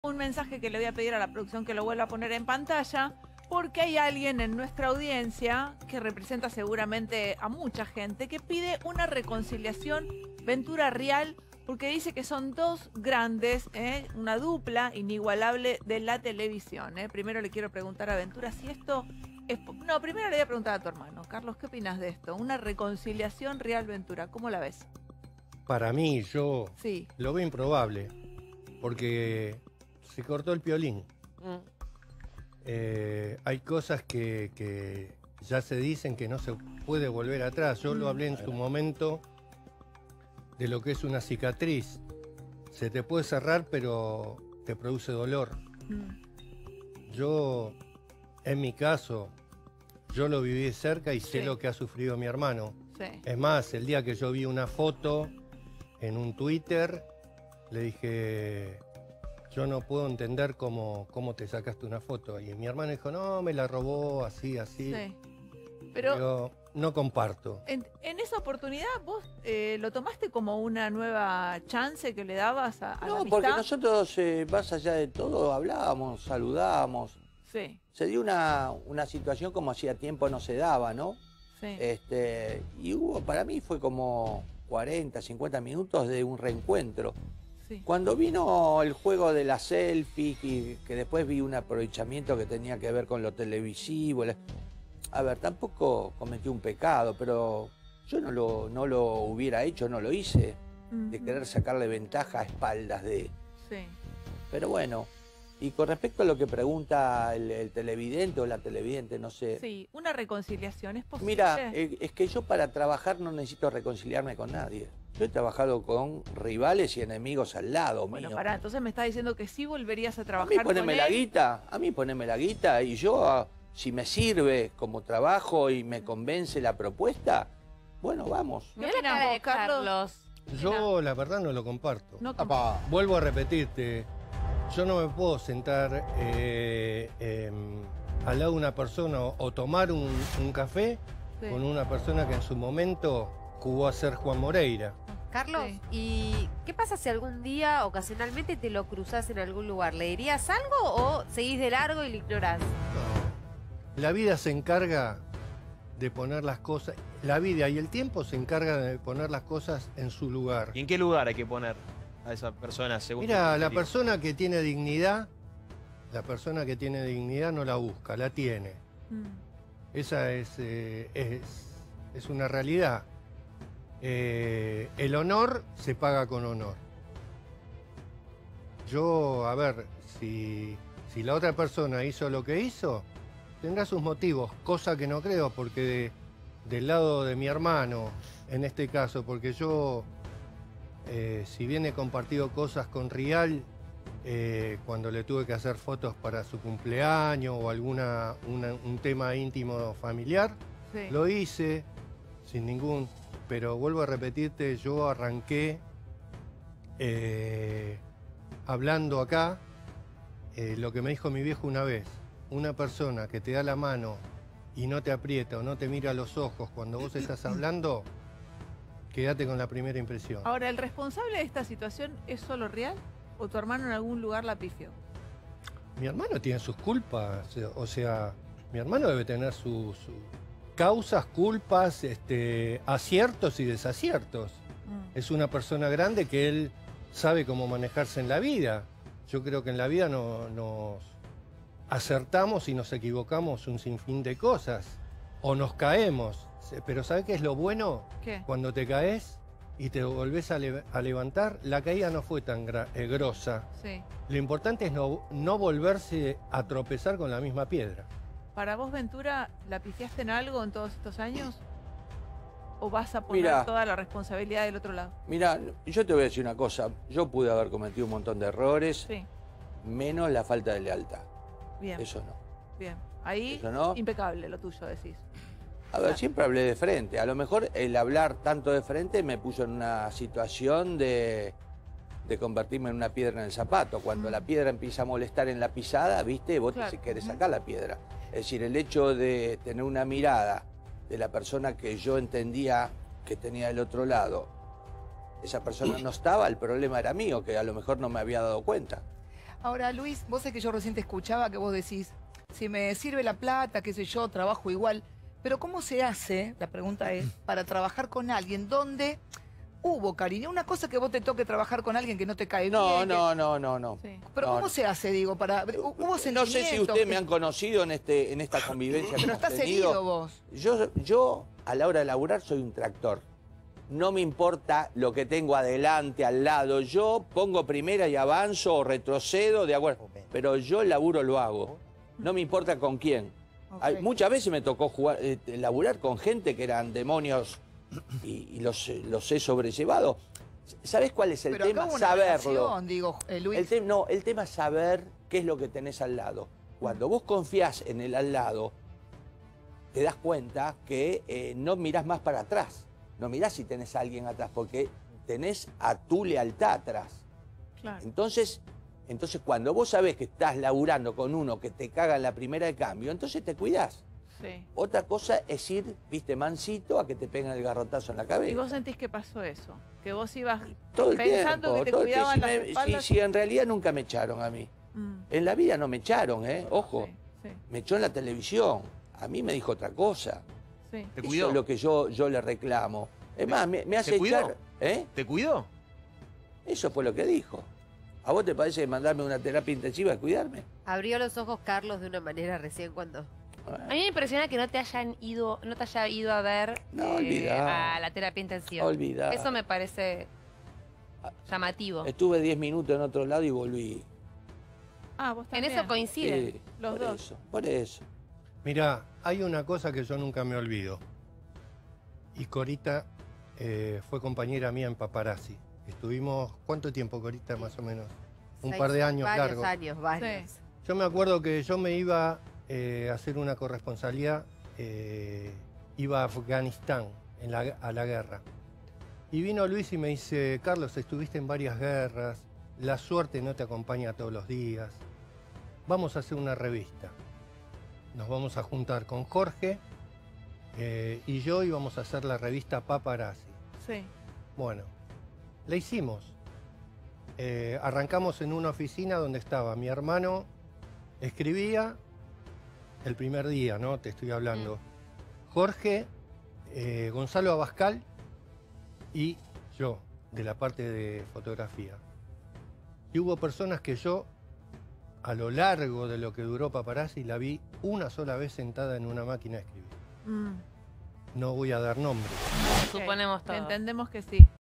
Un mensaje que le voy a pedir a la producción que lo vuelva a poner en pantalla, porque hay alguien en nuestra audiencia que representa seguramente a mucha gente que pide una reconciliación Ventura-Rial, porque dice que son dos grandes, una dupla inigualable de la televisión. Primero le quiero preguntar a Ventura si esto es... No, primero le voy a preguntar a tu hermano. Carlos, ¿qué opinas de esto? Una reconciliación Rial-Ventura, ¿cómo la ves? Para mí, yo Sí. lo veo improbable, porque se cortó el piolín. Hay cosas que ya se dicen que no se puede volver atrás. Yo lo hablé en su momento de lo que es una cicatriz. Se te puede cerrar, pero te produce dolor. Yo, en mi caso, yo lo viví de cerca y sé lo que ha sufrido mi hermano. Sí. Es más, el día que yo vi una foto en un Twitter, le dije, yo no puedo entender cómo te sacaste una foto. Y mi hermano dijo, no, me la robó, así, así. Sí. Pero yo no comparto. en esa oportunidad vos lo tomaste como una nueva chance que le dabas a la No, amistad. porque nosotros, más allá de todo, hablábamos, saludábamos. Sí, Se dio una situación como hacía tiempo no se daba, ¿no? sí. Y para mí fue como 40, 50 minutos de un reencuentro. Sí. Cuando vino el juego de la selfie, que después vi un aprovechamiento que tenía que ver con lo televisivo. A ver, tampoco cometí un pecado, pero yo no lo hubiera hecho, no lo hice, de querer sacarle ventaja a espaldas de... Sí. Pero bueno, y con respecto a lo que pregunta el televidente o la televidente, no sé. Sí, una reconciliación es posible. Mira, es que yo para trabajar no necesito reconciliarme con nadie. Yo he trabajado con rivales y enemigos al lado Bueno, mío. pará, entonces me estás diciendo que sí volverías a A trabajar mí con poneme la él. guita, y yo, si me sirve como trabajo y me convence la propuesta, bueno, vamos. ¿Qué opinás vos, Carlos? Yo, la verdad, no lo comparto. No Vuelvo a repetirte, yo no me puedo sentar al lado de una persona o tomar un café con una persona que en su momento jugó a ser Juan Moreira. Carlos, Sí. ¿y qué pasa si algún día, ocasionalmente, te lo cruzás en algún lugar? ¿Le dirías algo o seguís de largo y lo ignorás? No. La vida se encarga de poner las cosas, la vida y el tiempo se encargan de poner las cosas en su lugar. ¿Y en qué lugar hay que poner a esa persona según tu Mira, la criterio? persona que tiene dignidad, no la busca, la tiene. Esa es una realidad. El honor se paga con honor. Yo, a ver, si la otra persona hizo lo que hizo, tendrá sus motivos, cosa que no creo, porque del lado de mi hermano, en este caso, porque yo, si bien he compartido cosas con Rial, cuando le tuve que hacer fotos para su cumpleaños o un tema íntimo familiar, Sí. lo hice sin ningún... Pero vuelvo a repetirte, yo arranqué hablando acá lo que me dijo mi viejo una vez. Una persona que te da la mano y no te aprieta o no te mira a los ojos cuando vos estás hablando, quédate con la primera impresión. Ahora, ¿el responsable de esta situación es solo Rial o tu hermano en algún lugar la pifió? Mi hermano tiene sus culpas, o sea, mi hermano debe tener sus causas, culpas, aciertos y desaciertos. Es una persona grande que él sabe cómo manejarse en la vida. Yo creo que en la vida nos acertamos y nos equivocamos un sinfín de cosas. O nos caemos. Pero ¿sabes qué es lo bueno? ¿Qué? Cuando te caes y te volvés a levantar, la caída no fue tan grosa. Sí. Lo importante es no volverse a tropezar con la misma piedra. ¿Para vos, Ventura, la pifiaste en algo en todos estos años? ¿O vas a poner Mirá. toda la responsabilidad del otro lado? Mira, yo te voy a decir una cosa, yo pude haber cometido un montón de errores, Sí. menos la falta de lealtad. Bien. Eso no. Bien. Ahí, Eso no. impecable lo tuyo, decís. A ver, siempre hablé de frente. A lo mejor el hablar tanto de frente me puso en una situación de convertirme en una piedra en el zapato. Cuando la piedra empieza a molestar en la pisada, ¿viste? Vos Claro. te querés sacar la piedra. Es decir, el hecho de tener una mirada de la persona que yo entendía que tenía del otro lado, esa persona no estaba, el problema era mío, que a lo mejor no me había dado cuenta. Ahora, Luis, vos sé que yo recién te escuchaba que vos decís, si me sirve la plata, qué sé yo, trabajo igual. Pero ¿cómo se hace, la pregunta es, para trabajar con alguien donde hubo cariño? Una cosa que vos te toque trabajar con alguien que no te cae bien. No. Sí. Pero No, ¿cómo no. se hace, digo, para... Hubo No sé si ustedes me han conocido en esta convivencia que Pero hemos estás tenido. herido vos. Yo, a la hora de laburar, soy un tractor. No me importa lo que tengo adelante, al lado. Yo pongo primera y avanzo o retrocedo, de acuerdo. Pero yo el laburo lo hago. No me importa con quién. Ok. Muchas veces me tocó laburar con gente que eran demonios y los he sobrellevado. ¿Sabés cuál es el Pero acá tema? hubo una Saberlo. relación, digo, Luis. El tema es saber qué es lo que tenés al lado. Cuando vos confías en el al lado, te das cuenta que no mirás más para atrás. No mirás si tenés a alguien atrás, porque tenés a tu lealtad atrás. Claro. Entonces cuando vos sabés que estás laburando con uno que te caga en la primera de cambio, entonces te cuidás. Sí. Otra cosa es ir, viste, mansito, a que te peguen el garrotazo en la cabeza. ¿Y vos sentís que pasó eso? Que vos ibas Todo el pensando tiempo, que te todo el cuidaban tiempo. las espaldas. Si en realidad nunca me echaron a mí. Mm, En la vida no me echaron, ojo. sí, Me echó en la televisión. A mí me dijo otra cosa. sí. ¿Te Eso cuidó? es lo que yo le reclamo. Es más, me hace ¿Te cuidó? echar. ¿Te cuidó? Eso fue lo que dijo. ¿A vos te parece mandarme una terapia intensiva y cuidarme? Abrió los ojos Carlos de una manera recién cuando... A mí me impresiona que no te haya ido a ver No, olvidá. a la terapia intensiva. Olvidá. Eso me parece llamativo. Estuve 10 minutos en otro lado y volví. Ah, vos En también. eso coinciden. Sí, Los por dos. Eso, por eso. Mirá, hay una cosa que yo nunca me olvido. Y Corita fue compañera mía en Paparazzi. Estuvimos, ¿cuánto tiempo, Corita, más o menos? Un par de años varios largos. años, varios. Sí. Yo me acuerdo que yo me iba a hacer una corresponsalía, iba a Afganistán a la guerra. Y vino Luis y me dice, Carlos, estuviste en varias guerras, la suerte no te acompaña todos los días. Vamos a hacer una revista. Nos vamos a juntar con Jorge y yo y vamos a hacer la revista Paparazzi. Sí. Bueno, la hicimos. Arrancamos en una oficina donde estaba mi hermano, escribía el primer día, ¿no? Te estoy hablando. Jorge, Gonzalo Abascal y yo, de la parte de fotografía. Y hubo personas que yo, a lo largo de lo que duró Paparazzi, la vi una sola vez sentada en una máquina de escribir. Mm, No voy a dar nombres. ok. Suponemos todo. Entendemos que sí.